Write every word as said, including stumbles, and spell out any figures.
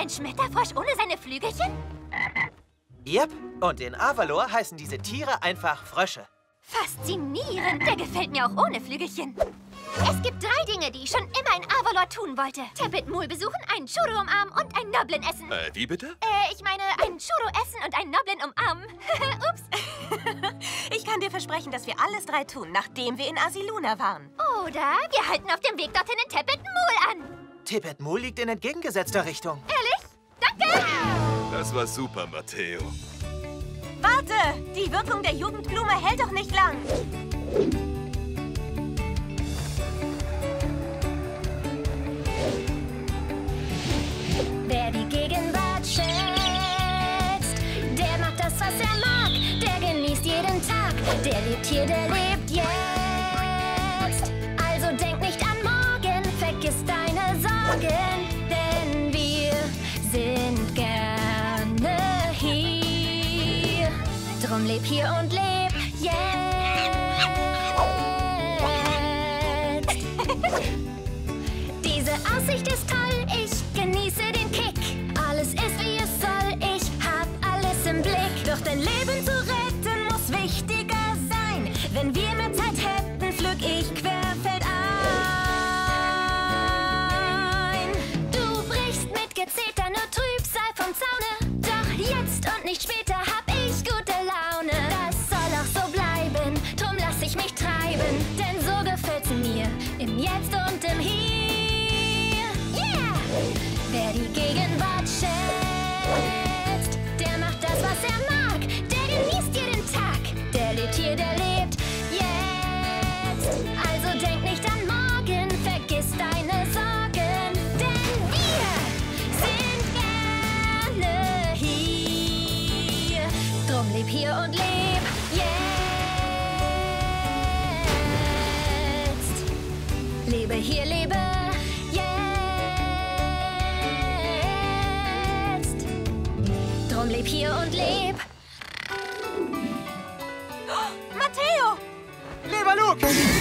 ein Schmetterfrosch ohne seine Flügelchen? Yep, und in Avalor heißen diese Tiere einfach Frösche. Faszinierend, der gefällt mir auch ohne Flügelchen. Es gibt drei Dinge, die ich schon immer in Avalor tun wollte. Tippet Mul besuchen, einen Churro umarmen und ein Noblin essen. Äh, wie bitte? Äh, ich meine, einen Churro essen und einen Noblin umarmen. Ups. Ich kann dir versprechen, dass wir alles drei tun, nachdem wir in Asiluna waren. Oder wir halten auf dem Weg dorthin in Tippet Mul an. Tippet Mul liegt in entgegengesetzter Richtung. Ehrlich? Danke! Das war super, Matteo. Warte! Die Wirkung der Jugendblume hält doch nicht lang. Wer die Gegenwart schätzt, der macht das, was er mag. Der genießt jeden Tag, der lebt hier, der lebt jetzt. Also denk nicht an morgen, vergiss deine Sorgen, denn wir sind gerne hier. Drum leb hier und leb jetzt. Diese Aussicht ist toll, ich genieße den Kick. Alles ist, wie es soll, ich hab alles im Blick. Doch dein Leben zu retten muss wichtiger sein. Wenn wir mehr Zeit hätten, flüg ich querfeldein. Du brichst mit Gezeter nur Trübsal vom Zaune. Doch jetzt und nicht später hab ich gute Laune. Das soll auch so bleiben, drum lass ich mich treiben. Denn so gefällt's mir, im Jetzt und im Hier. Yeah! Wer die Gegenwart schätzt, der macht das, was er mag. Der genießt jeden Tag, der lebt hier, der lebt jetzt. Also denk nicht an morgen, vergiss deine Sorgen, denn wir sind gerne hier. Drum leb hier und leb jetzt. Lebe hier, lebe Drum leb hier und leb. Matteo! Lieber Luke!